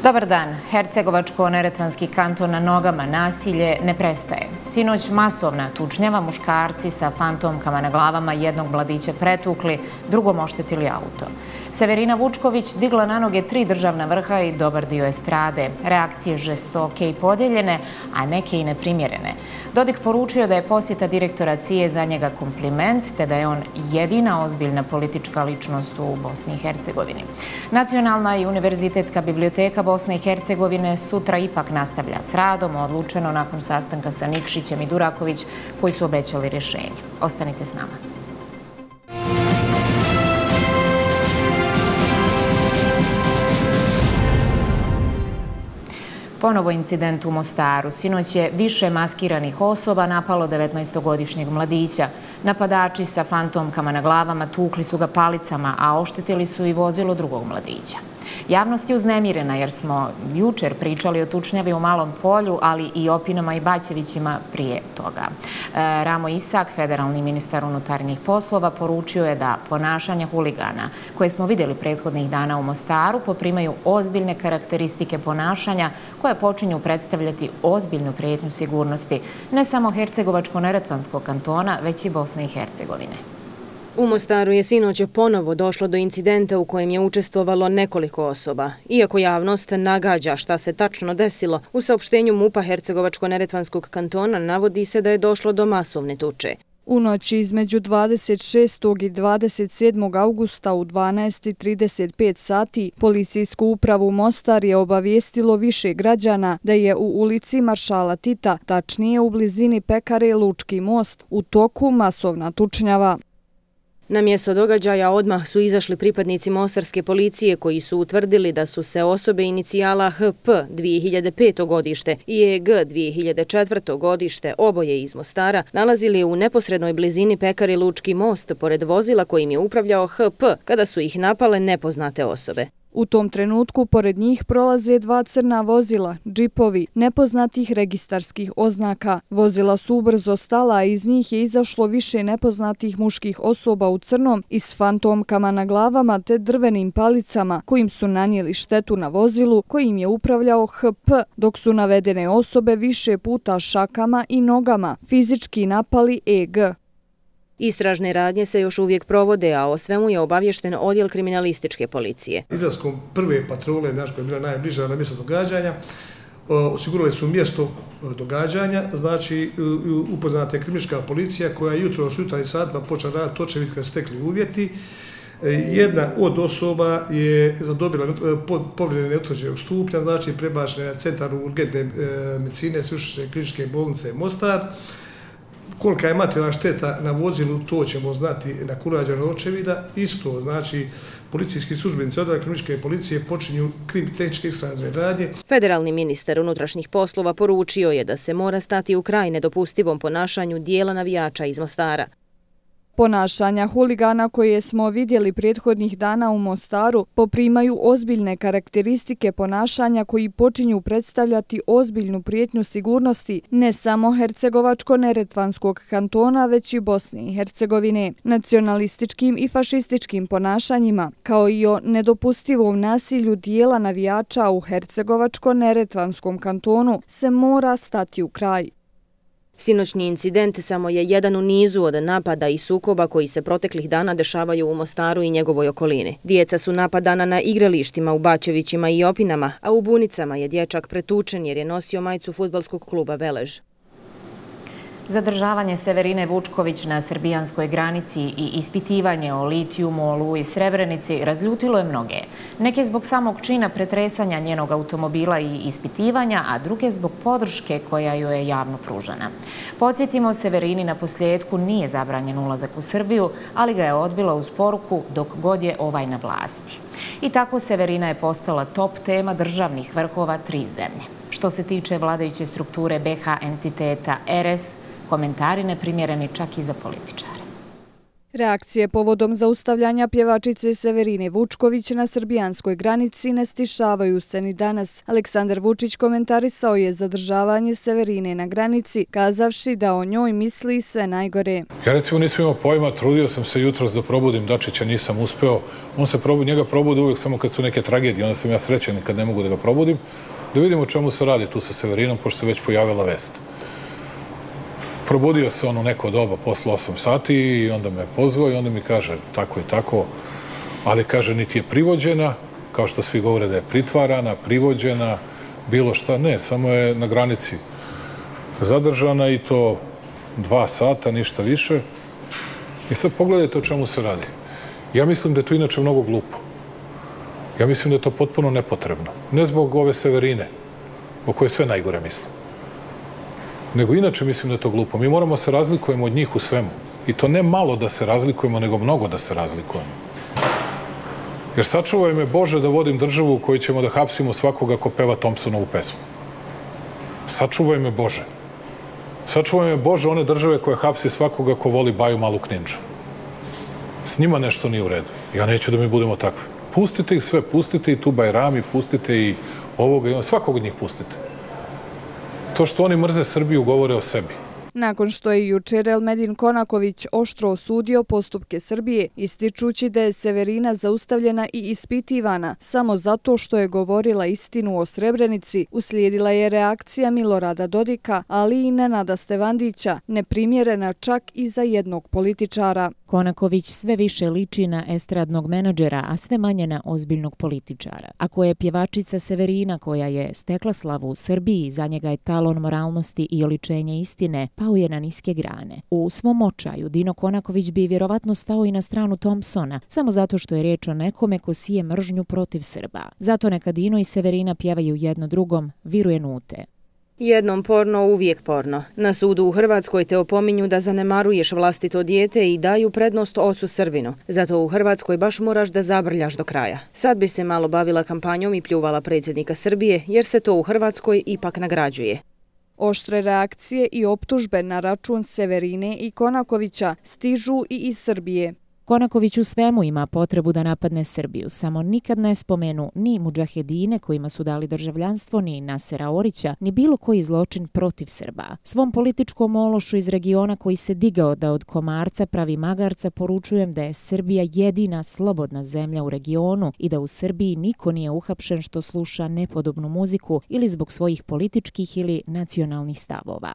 Dobar dan. Hercegovačko-neretvanski kanton na nogama, nasilje ne prestaje. Sinoć masovna tučnjava, muškarci sa fantomkama na glavama jednog mladića pretukli, drugom oštetili auto. Severina Vučković digla na noge 3 državna vrha i dobar dio estrade. Reakcije žestoke i podijeljene, a neke i neprimjerene. Dodik poručio da je posjeta direktora CIA za njega kompliment, te da je on jedina ozbiljna politička ličnost u Bosni i Hercegovini. Nacionalna i univerzitetska biblioteka Bosne i Hercegovine sutra ipak nastavlja s radom, odlučeno nakon sastanka sa Nikšićem i Duraković koji su obećali rješenje. Ostanite s nama. Ponovo incident u Mostaru. Sinoć je više maskiranih osoba napalo 19-godišnjeg mladića. Napadači sa fantomkama na glavama tukli su ga palicama, a oštetili su i vozilo drugog mladića. Javnost je uznemirena jer smo jučer pričali o tučnjavi u Malom Polju, ali i Opinama i Baćevićima prije toga. Ramo Isak, federalni ministar unutarnjih poslova, poručio je da ponašanja huligana koje smo vidjeli prethodnih dana u Mostaru poprimaju ozbiljne karakteristike ponašanja koje počinju predstavljati ozbiljnu prijetnju sigurnosti ne samo Hercegovačko-neretvanskog kantona, već i Bosne i Hercegovine. U Mostaru je sinoć ponovo došlo do incidenta u kojem je učestvovalo nekoliko osoba. Iako javnost nagađa šta se tačno desilo, u saopštenju MUP-a Hercegovačko-neretvanskog kantona navodi se da je došlo do masovne tuče. U noći između 26. i 27. augusta u 12:35 sati policijsku upravu Mostar je obavijestilo više građana da je u ulici Maršala Tita, tačnije u blizini pekare Lučki most, u toku masovna tučnjava. Na mjesto događaja odmah su izašli pripadnici mostarske policije koji su utvrdili da su se osobe inicijala HP 2005. godište i EG 2004. godište, oboje iz Mostara, nalazili u neposrednoj blizini pekare Lučki most pored vozila kojim je upravljao HP kada su ih napale nepoznate osobe. U tom trenutku pored njih prolaze 2 crna vozila, džipovi, nepoznatih registarskih oznaka. Vozila su ubrzo stala, a iz njih je izašlo više nepoznatih muških osoba u crnom i s fantomkama na glavama te drvenim palicama kojim su nanijeli štetu na vozilu kojim je upravljao HP, dok su navedene osobe više puta šakama i nogama fizički napali EG. Istražne radnje se još uvijek provode, a o svemu je obavješten odjel kriminalističke policije. Izlaskom prve patrole, koja je bila najbliža na mjesto događanja, osigurali su mjesto događanja, znači upoznata je kriminalistička policija koja je jutros u jutarnjim satima počela raditi očevid kad su stekli uvjeti. Jedna od osoba je zadobila povredene neutvrđenog stupnja, znači prebačena na centar urgentne medicine Sveučilišne kliničke bolnice Mostar. Kolika je materijalna šteta na vozilu, to ćemo znati nakon urađenog očevida. Isto, znači, policijski službenici odjela kriminalističke policije počinju tehničke istražne radnje. Federalni ministar unutrašnjih poslova poručio je da se mora stati u kraj nedopustivom ponašanju dijela navijača iz Mostara. Ponašanja huligana koje smo vidjeli prethodnih dana u Mostaru poprimaju ozbiljne karakteristike ponašanja koji počinju predstavljati ozbiljnu prijetnju sigurnosti ne samo Hercegovačko-neretvanskog kantona, već i Bosne i Hercegovine. Nacionalističkim i fašističkim ponašanjima, kao i o nedopustivom nasilju dijela navijača u Hercegovačko-neretvanskom kantonu se mora stati u kraj. Sinoćni incident samo je jedan u nizu od napada i sukoba koji se proteklih dana dešavaju u Mostaru i njegovoj okolini. Djeca su napadana na igralištima u Baćevićima i Opinama, a u Bunicama je dječak pretučen jer je nosio majicu fudbalskog kluba Velež. Zadržavanje Severine Vučković na srbijanskoj granici i ispitivanje o litijumu, oluji i Srebrenici razljutilo je mnoge. Neke zbog samog čina pretresanja njenog automobila i ispitivanja, a druge zbog podrške koja joj je javno pružana. Podsjetimo, Severini na posljedku nije zabranjen ulazak u Srbiju, ali ga je odbila uz poruku dok god je ovaj na vlasti. I tako Severina je postala top tema državnih vrhova 3 zemlje. Što se tiče vladajuće strukture BiH entiteta RS, komentari neprimjereni čak i za političare. Reakcije povodom zaustavljanja pjevačice Severine Vučković na srbijanskoj granici ne stišavaju se ni danas. Aleksandar Vučić komentarisao je zadržavanje Severine na granici, kazavši da o njoj misli sve najgore. Ja recimo nisam imao pojma, trudio sam se jutros da probudim Dačića, nisam uspeo. Njega probudi uvijek samo kad su neke tragedije, onda sam ja srećan kad ne mogu da ga probudim. Da vidimo o čemu se radi tu sa Severinom, pošto se već pojavila vest. Probudio se on u neko doba posle 8 sati i onda me pozvao i onda mi kaže tako i tako, ali kaže niti je privođena, kao što svi govore da je pritvarana, privođena, bilo šta, ne, samo je na granici zadržana i to 2 sata, ništa više. I sad pogledajte o čemu se radi. Ja mislim da je to inače mnogo glupo. Ja mislim da je to potpuno nepotrebno. Ne zbog ove Severine, o kojoj sve najgore mislim. Nego inače mislim da je to glupo. Mi moramo se razlikujemo od njih u svemu. I to ne malo da se razlikujemo, nego mnogo da se razlikujemo. Jer sačuvaj me Bože da vodim državu u kojoj ćemo da hapsimo svakoga ko peva Thompsonovu pesmu. Sačuvaj me Bože. Sačuvaj me Bože one države koje hapsi svakoga ko voli Baju Malu Knindžu. S njima nešto nije u redu. Ja neću da mi budemo takvi. Pustite ih sve, pustite i tu Bajrami, pustite i ovoga i onoga, svakog od njih pustite. To što oni mrze Srbiju govore o sebi. Nakon što je jučer Elmedin Konaković oštro osudio postupke Srbije, ističući da je Severina zaustavljena i ispitivana samo zato što je govorila istinu o Srebrenici, uslijedila je reakcija Milorada Dodika, ali i Nenada Stevandića, neprimjerena čak i za jednog političara. Konaković sve više liči na estradnog menadžera, a sve manje na ozbiljnog političara. Ako je pjevačica Severina, koja je stekla slavu u Srbiji, za njega je talon moralnosti i oličenje istine, pao je na niske grane. U svom očaju Dino Konaković bi vjerovatno stao i na stranu Thompsona, samo zato što je riječ o nekome ko sije mržnju protiv Srba. Zato neka Dino i Severina pjevaju jedno drugom, viruje nute. Jednom porno, uvijek porno. Na sudu u Hrvatskoj te opominju da zanemaruješ vlastito dijete i daju prednost ocu Srbinu. Zato u Hrvatskoj baš moraš da zabrljaš do kraja. Sad bi se malo bavila kampanjom i pljuvala predsjednika Srbije, jer se to u Hrvatskoj ipak nagrađuje. Oštre reakcije i optužbe na račun Severine i Konakovića stižu i iz Srbije. Konaković u svemu ima potrebu da napadne Srbiju, samo nikad ne spomenu ni mudžahedine kojima su dali državljanstvo, ni Nasera Orića, ni bilo koji zločin protiv Srba. Svom političkom ološu iz regiona koji se digao da od komarca pravi magarca poručujem da je Srbija jedina slobodna zemlja u regionu i da u Srbiji niko nije uhapšen što sluša nepodobnu muziku ili zbog svojih političkih ili nacionalnih stavova.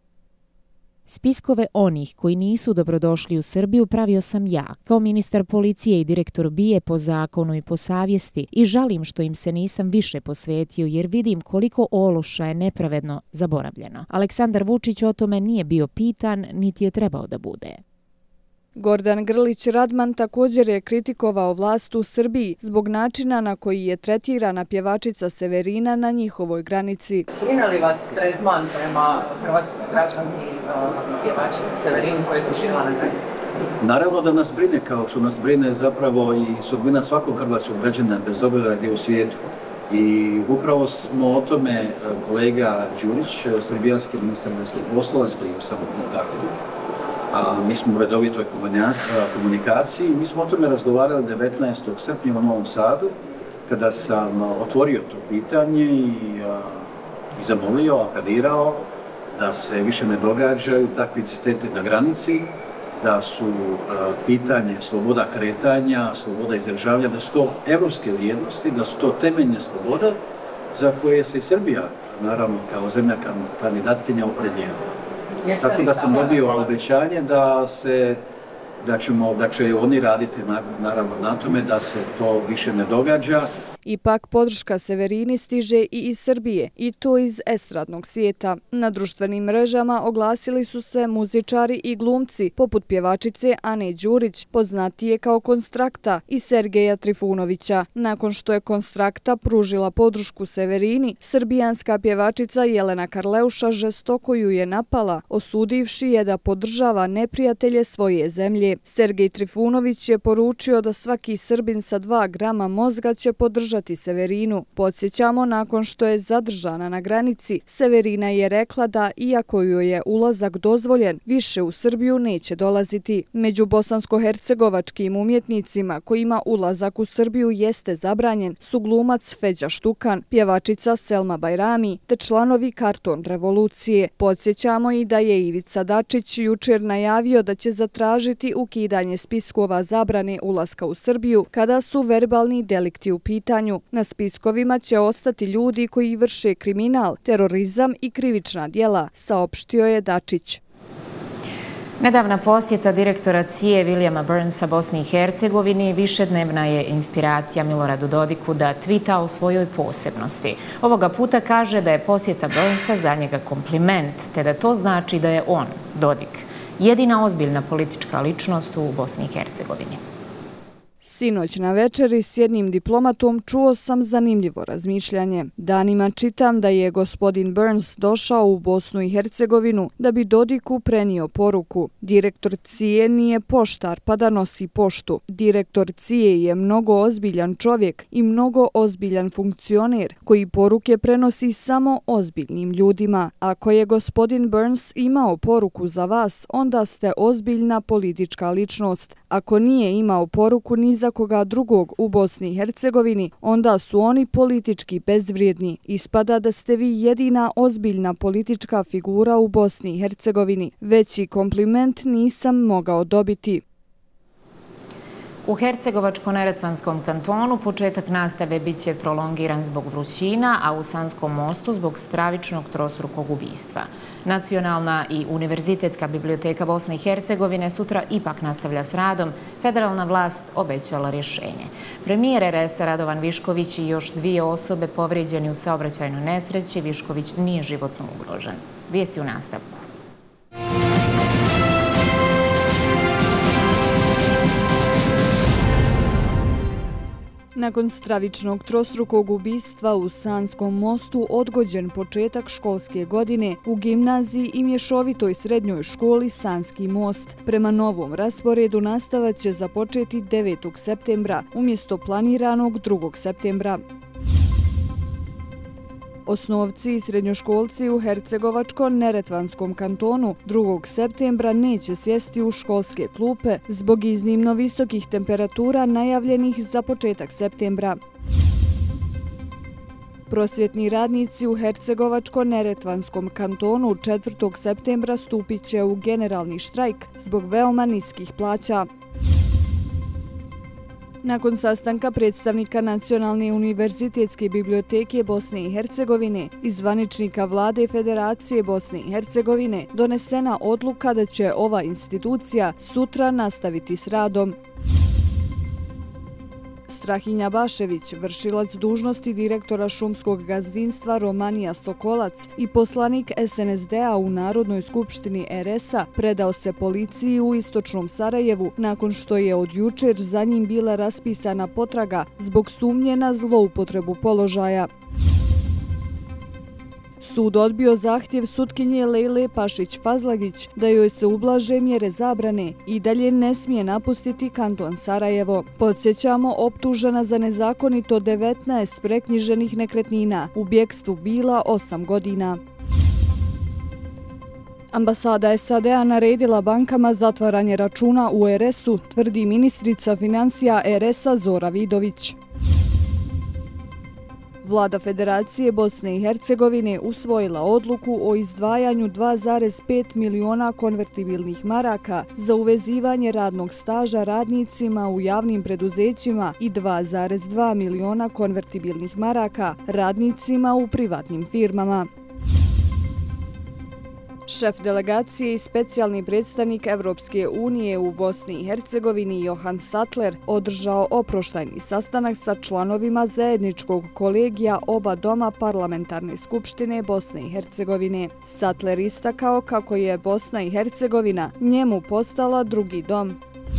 Spiskove onih koji nisu dobrodošli u Srbiju pravio sam ja, kao ministar policije i direktor BIA po zakonu i po savjesti i žalim što im se nisam više posvetio jer vidim koliko ološa je nepravedno zaboravljeno. Aleksandar Vučić o tome nije bio pitan, niti je trebao da bude. Gordan Grlić Radman također je kritikovao vlast u Srbiji zbog načina na koji je tretirana pjevačica Severina na njihovoj granici. Brine li vas tretman prema hrvatskoj građanki pjevačici Severini koja je doživjela na granici? Naravno da nas brine, kao što nas brine zapravo i sudbina svakog hrvatskog građana bez obzira gdje u svijetu. I upravo smo o tome kolega Đurić, srbijanski ministar vanjskih poslova, s kojim sam u kontaktu. Mi smo u redovitoj komunikaciji. Mi smo o tome razgovarali 19. srpnja u Novom Sadu, kada sam otvorio to pitanje i zamolio, apelirao da se više ne događaju takvi incidenti na granici, da su pitanje sloboda kretanja, sloboda izražavanja, da su to evropske vrijednosti, da su to temeljne slobode za koje se i Srbija, naravno kao zemlja kandidatkinja, opredijela. Tako da sam dobio obećanje da će oni raditi naravno na tome da se to više ne događa. Ipak podrška Severini stiže i iz Srbije, i to iz estradnog svijeta. Na društvenim mrežama oglasili su se muzičari i glumci, poput pjevačice Ane Đurić, poznatije kao Konstrakta, i Sergeja Trifunovića. Nakon što je Konstrakta pružila podršku Severini, srbijanska pjevačica Jelena Karleuša žestoko ju je napala, osudivši je da podržava neprijatelje svoje zemlje. snage. Sergej Trifunović je poručio da svaki Srbin sa 2 grama mozga će podržati Severinu. Podsjećamo, nakon što je zadržana na granici, Severina je rekla da, iako joj je ulazak dozvoljen, više u Srbiju neće dolaziti. Među bosansko-hercegovačkim umjetnicima kojima ulazak u Srbiju jeste zabranjen su glumac Feđa Štukan, pjevačica Selma Bajrami te članovi Karton revolucije. Podsjećamo i da je Ivica Dačić jučer najavio da će zatražiti ukidanje spiskova zabrane ulaska u Srbiju kada su verbalni delikti u pitanju. Na spiskovima će ostati ljudi koji vrše kriminal, terorizam i krivična djela, saopštio je Dačić. Nedavna posjeta direktora CIA Williama Burnsa Bosni i Hercegovini višednevna je inspiracija Miloradu Dodiku da tvita o svojoj posebnosti. Ovoga puta kaže da je posjeta Burnsa za njega kompliment, te da to znači da je on, Dodik, jedina ozbiljna politička ličnost u Bosni i Hercegovini. Sinoć na večeri s jednim diplomatom čuo sam zanimljivo razmišljanje. Danima čitam da je gospodin Burns došao u Bosnu i Hercegovinu da bi Dodiku prenio poruku. Direktor CIA nije poštar pa da nosi poštu. Direktor CIA je mnogo ozbiljan čovjek i mnogo ozbiljan funkcioner koji poruke prenosi samo ozbiljnim ljudima. Ako je gospodin Burns imao poruku za vas, onda ste ozbiljna politička ličnost. Ako nije imao poruku ni za koga drugog u Bosni i Hercegovini, onda su oni politički bezvrijedni. Ispada da ste vi jedina ozbiljna politička figura u Bosni i Hercegovini. Veći kompliment nisam mogao dobiti. U Hercegovačko-neretvanskom kantonu početak nastave bit će prolongiran zbog vrućina, a u Sanskom mostu zbog stravičnog trostrukog ubistva. Nacionalna i univerzitetska biblioteka Bosne i Hercegovine sutra ipak nastavlja s radom. Federalna vlast obećala rješenje. Premijer RS Radovan Višković i još 2 osobe povrijeđeni u saobraćajnoj nesreći. Višković nije životno ugrožen. Vijesti u nastavku. Nakon stravičnog trostrukog ubistva u Sanskom mostu odgođen početak školske godine u gimnaziji i mješovitoj srednjoj školi Sanski most. Prema novom rasporedu nastava će započeti 9. septembra umjesto planiranog 2. septembra. Osnovci i srednjoškolci u Hercegovačko-neretvanskom kantonu 2. septembra neće sjesti u školske klupe zbog iznimno visokih temperatura najavljenih za početak septembra. Prosvjetni radnici u Hercegovačko-neretvanskom kantonu 4. septembra stupit će u generalni štrajk zbog veoma niskih plaća. Nakon sastanka predstavnika Nacionalne univerzitetske biblioteke Bosne i Hercegovine i zvaničnika vlade Federacije Bosne i Hercegovine donesena odluka da će ova institucija sutra nastaviti s radom. Strahinja Bašević, vršilac dužnosti direktora šumskog gazdinstva Romanija Sokolac i poslanik SNSD-a u Narodnoj skupštini RS-a, predao se policiji u istočnom Sarajevu nakon što je od jučer za njim bila raspisana potraga zbog sumnje na zloupotrebu položaja. Sud odbio zahtjev sutkinje Lejle Pašić-Fazlagić da joj se ublaže mjere zabrane i dalje ne smije napustiti kanton Sarajevo. Podsjećamo, optužena za nezakonito 19 preknjiženih nekretnina, u bjekstvu bila 8 godina. Ambasada SAD-a naredila bankama zatvaranje računa u RS-u, tvrdi ministrica financija RS-a Zora Vidović. Vlada Federacije Bosne i Hercegovine usvojila odluku o izdvajanju 2,5 miliona konvertibilnih maraka za uvezivanje radnog staža radnicima u javnim preduzećima i 2,2 miliona konvertibilnih maraka radnicima u privatnim firmama. Šef delegacije i specijalni predstavnik Evropske unije u Bosni i Hercegovini Johan Sattler održao oproštajni sastanak sa članovima zajedničkog kolegija oba doma Parlamentarne skupštine Bosne i Hercegovine. Sattler istakao kako je Bosna i Hercegovina njemu postala drugi dom.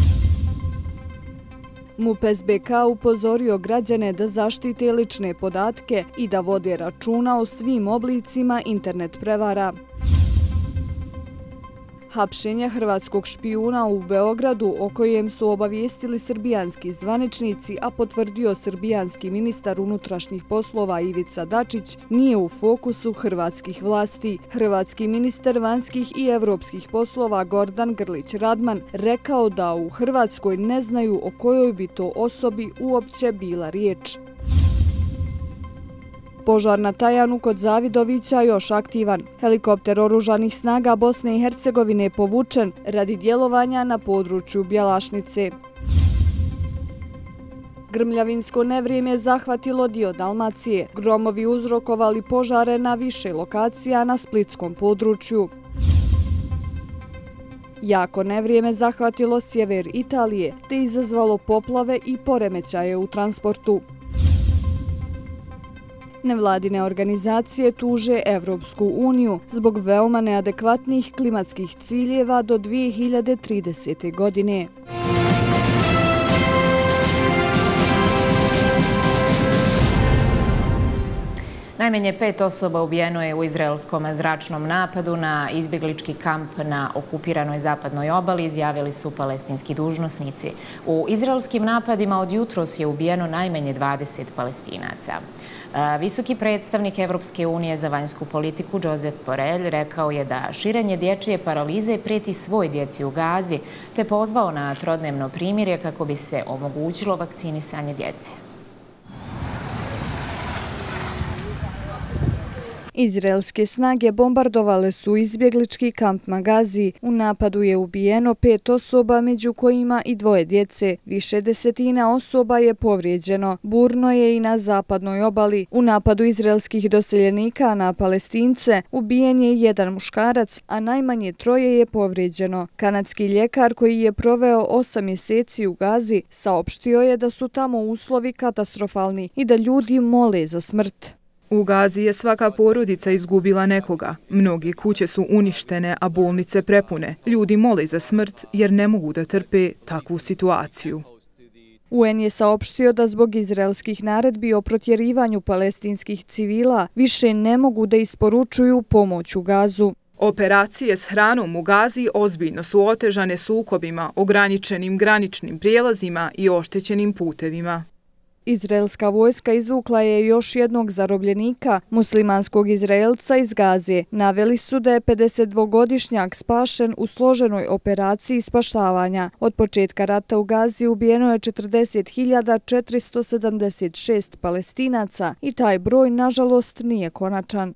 MUP SBK upozorio građane da zaštite lične podatke i da vode računa o svim oblicima internet prevara. Hapšenje hrvatskog špijuna u Beogradu, o kojem su obavijestili srbijanski zvaničnici, a potvrdio srbijanski ministar unutrašnjih poslova Ivica Dačić, nije u fokusu hrvatskih vlasti. Hrvatski ministar vanjskih i evropskih poslova Gordan Grlić Radman rekao da u Hrvatskoj ne znaju o kojoj bi to osobi uopće bila riječ. Požar na Tajanu kod Zavidovića još aktivan. Helikopter oružanih snaga Bosne i Hercegovine je povučen radi djelovanja na području Bjelašnice. Grmljavinsko nevrijeme je zahvatilo dio Dalmacije. Gromovi uzrokovali požare na više lokacija na splitskom području. Jako nevrijeme zahvatilo sjever Italije te izazvalo poplave i poremećaje u transportu. Nevladine organizacije tuže Evropsku uniju zbog veoma neadekvatnih klimatskih ciljeva do 2030. godine. Najmanje 5 osoba ubijeno je u izraelskom zračnom napadu na izbjeglički kamp na okupiranoj zapadnoj obali, izjavili su palestinski dužnosnici. U izraelskim napadima od jutros je ubijeno najmanje 20 Palestinaca. Visoki predstavnik Evropske unije za vanjsku politiku Josep Borrell rekao je da širenje dječje paralize prijeti svoj djeci u Gazi, te pozvao na trodnevno primirje kako bi se omogućilo vakcinisanje djece. Izraelske snage bombardovale su izbjeglički kamp Magazi. U napadu je ubijeno 5 osoba, među kojima i 2 djece. Više desetina osoba je povrijeđeno. Burno je i na zapadnoj obali. U napadu izraelskih doseljenika na Palestince ubijen je 1 muškarac, a najmanje 3 je povrijeđeno. Kanadski ljekar koji je proveo 8 mjeseci u Gazi saopštio je da su tamo uslovi katastrofalni i da ljudi mole za smrt. U Gazi je svaka porodica izgubila nekoga. Mnogi kuće su uništene, a bolnice prepune. Ljudi mole za smrt jer ne mogu da trpe takvu situaciju. UN je saopštio da zbog izraelskih naredbi o protjerivanju palestinskih civila više ne mogu da isporučuju pomoć u Gazu. Operacije s hranom u Gazi ozbiljno su otežane sukobima, ograničenim graničnim prijelazima i oštećenim putevima. Izraelska vojska izvukla je još jednog zarobljenika, muslimanskog Izraelca iz Gaze. Naveli su da je 52-godišnjak spašen u složenoj operaciji spašavanja. Od početka rata u Gazi ubijeno je 40.476 Palestinaca i taj broj, nažalost, nije konačan.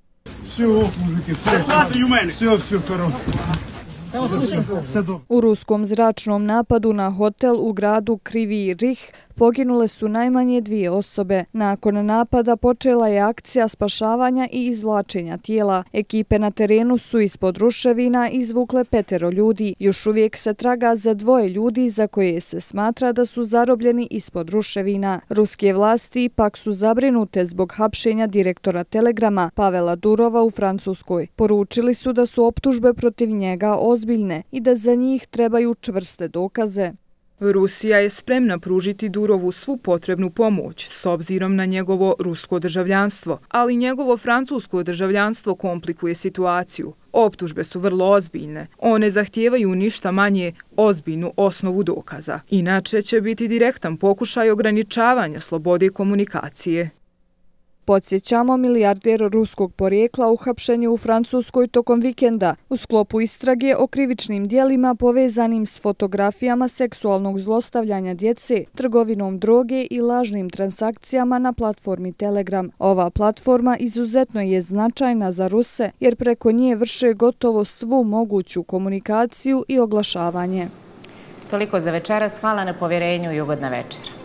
U ruskom zračnom napadu na hotel u gradu Krivi Rih poginule su najmanje 2 osobe. Nakon napada počela je akcija spašavanja i izvlačenja tijela. Ekipe na terenu su ispod ruševina izvukle 5 ljudi. Još uvijek se traga za 2 ljudi za koje se smatra da su zarobljeni ispod ruševina. Ruske vlasti ipak su zabrinute zbog hapšenja direktora Telegrama Pavela Durova u Francuskoj. Poručili su da su optužbe protiv njega ozbiljne i da za njih trebaju čvrste dokaze. Rusija je spremna pružiti Durovu svu potrebnu pomoć s obzirom na njegovo rusko državljanstvo, ali njegovo francusko državljanstvo komplikuje situaciju. Optužbe su vrlo ozbiljne. One zahtijevaju ništa manje ozbiljnu osnovu dokaza. Inače će biti direktan pokušaj ograničavanja slobode komunikacije. Podsjećamo, milijarder ruskog porijekla uhapšen je u Francuskoj tokom vikenda u sklopu istrage o krivičnim dijelima povezanim s fotografijama seksualnog zlostavljanja djece, trgovinom droge i lažnim transakcijama na platformi Telegram. Ova platforma izuzetno je značajna za Ruse jer preko nje vrše gotovo svu moguću komunikaciju i oglašavanje. Toliko za večeras. Hvala na povjerenju i ugodna večer.